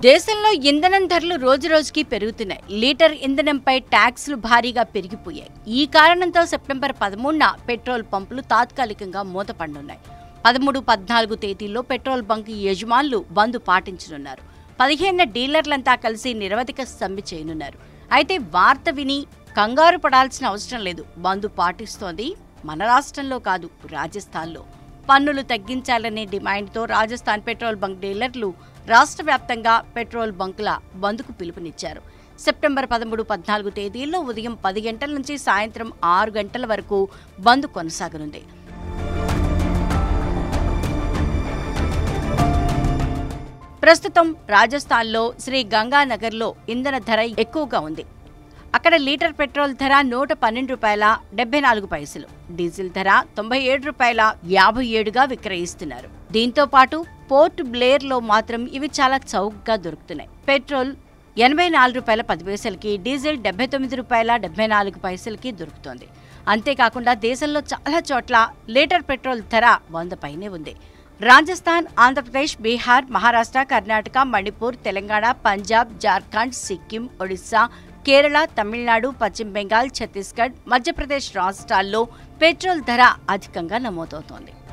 దేశంలో ఇంధనం ధరలు రోజురోజుకి పెరుగుతున్నాయి. లీటర్ ఇంధనంపై ట్యాక్స్లు భారీగా పెరిగిపోయాయి. ఈ కారణంతో సెప్టెంబర్ 13న పెట్రోల్ పంపులు తాత్కాలికంగా మూతపడనున్నాయి. 13, 14 తేదీల్లో పెట్రోల్ బంక్ యజమానులు బంద్ పాటించనున్నారు. 15న డీలర్లంతా కలిసి నిరవధిక సమ్మె చేయనున్నారు. అయితే వార్త విని కంగారు పడాల్సిన అవసరం లేదు. బంద్ పాటిస్తోంది మన రాష్ట్రంలో కాదు, రాజస్థాన్లో. పన్నులు తగ్గించాలనే డిమాండ్తో రాజస్థాన్ పెట్రోల్ బంక్ డీలర్లు రాష్ట్ర వ్యాప్తంగా పెట్రోల్ బంకుల బంద్కు పిలుపునిచ్చారు. సెప్టెంబర్ 13, 14 తేదీల్లో ఉదయం 10 గంటల నుంచి సాయంత్రం 6 గంటల వరకు బంద్ కొనసాగనుంది. ప్రస్తుతం రాజస్థాన్లో శ్రీ గంగానగర్లో ఇంధన ధర ఎక్కువగా ఉంది. అక్కడ లీటర్ పెట్రోల్ ధర ₹112.74, డీజిల్ ధర ₹97.57గా విక్రయిస్తున్నారు. దీంతో పాటు పోర్ట్ బ్లేర్లో మాత్రం ఇవి చాలా చౌకగా దొరుకుతున్నాయి. పెట్రోల్ ₹84.10కి, డీజిల్ ₹79.74కి దొరుకుతోంది. అంతేకాకుండా దేశంలో చాలా చోట్ల లీటర్ పెట్రోల్ ధర 100 పైనే ఉంది. రాజస్థాన్, ఆంధ్రప్రదేశ్, బీహార్, మహారాష్ట్ర, కర్ణాటక, మణిపూర్, తెలంగాణ, పంజాబ్, జార్ఖండ్, సిక్కిం, ఒడిశా, కేరళ, తమిళనాడు, పశ్చిమ బెంగాల్, ఛత్తీస్గఢ్, మధ్యప్రదేశ్ రాష్ట్రాల్లో పెట్రోల్ ధర అధికంగా నమోదవుతోంది.